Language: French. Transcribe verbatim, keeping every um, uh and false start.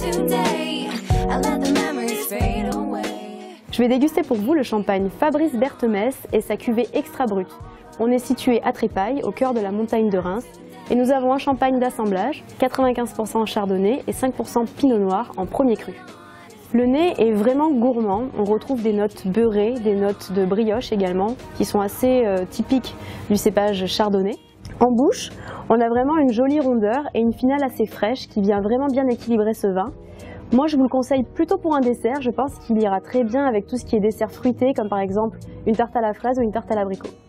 Je vais déguster pour vous le champagne Fabrice Berthemès et sa cuvée extra brute. On est situé à Trépaille, au cœur de la montagne de Reims, et nous avons un champagne d'assemblage, quatre-vingt-quinze pour cent chardonnay et cinq pour cent pinot noir en premier cru. Le nez est vraiment gourmand, on retrouve des notes beurrées, des notes de brioche également, qui sont assez euh, typiques du cépage chardonnay. En bouche, on a vraiment une jolie rondeur et une finale assez fraîche qui vient vraiment bien équilibrer ce vin. Moi je vous le conseille plutôt pour un dessert, je pense qu'il ira très bien avec tout ce qui est dessert fruité, comme par exemple une tarte à la fraise ou une tarte à l'abricot.